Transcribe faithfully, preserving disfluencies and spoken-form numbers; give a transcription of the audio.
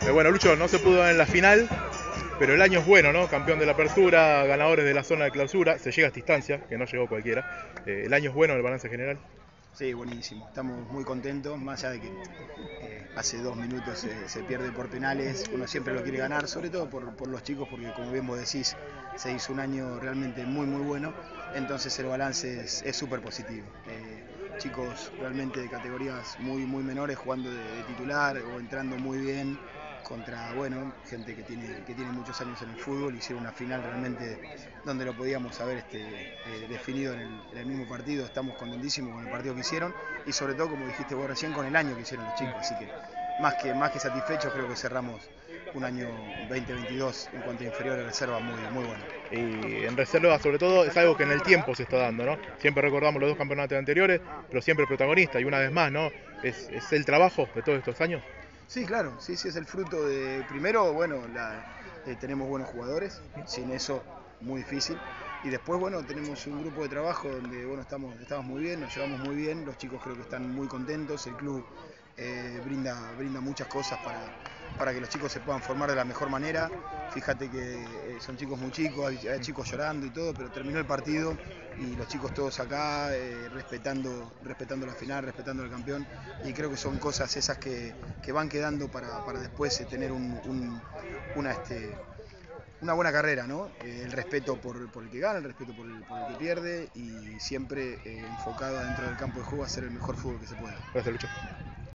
Eh, bueno, Lucho, no se pudo en la final, pero el año es bueno, ¿no? Campeón de la apertura, ganadores de la zona de clausura, se llega a esta instancia, que no llegó cualquiera. Eh, el año es bueno en el balance general. Sí, buenísimo. Estamos muy contentos, más allá de que eh, hace dos minutos se, se pierde por penales. Uno siempre lo quiere ganar, sobre todo por, por los chicos, porque como bien vos decís, se hizo un año realmente muy, muy bueno. Entonces el balance es súper positivo. Eh, chicos realmente de categorías muy, muy menores jugando de, de titular o entrando muy bien contra, bueno, gente que tiene, que tiene muchos años en el fútbol. Hicieron una final realmente donde lo podíamos haber este, eh, definido en el, en el mismo partido. Estamos contentísimos con el partido que hicieron y sobre todo, como dijiste vos recién, con el año que hicieron los chicos. Así que más que, más que satisfechos, creo que cerramos un año veinte veintidós en cuanto a inferior a reserva muy, muy bueno. Y en reserva, sobre todo, es algo que en el tiempo se está dando, ¿no? Siempre recordamos los dos campeonatos anteriores, pero siempre protagonista, y una vez más, ¿no? Es, es el trabajo de todos estos años. Sí, claro, sí, sí, es el fruto de, primero, bueno, la, eh, tenemos buenos jugadores, sin eso muy difícil, y después, bueno, tenemos un grupo de trabajo donde, bueno, estamos, estamos muy bien, nos llevamos muy bien, los chicos creo que están muy contentos, el club eh, brinda, brinda muchas cosas para, para que los chicos se puedan formar de la mejor manera. Fíjate que eh, son chicos muy chicos, hay, hay chicos llorando y todo, pero terminó el partido y los chicos todos acá eh, respetando, respetando la final, respetando al campeón, y creo que son cosas esas que, que van quedando para, para después eh, tener un, un, una, este, una buena carrera, ¿no? Eh, el respeto por, por el que gana, el respeto por el, por el que pierde y siempre eh, enfocado dentro del campo de juego a hacer el mejor fútbol que se pueda. Gracias, Lucho.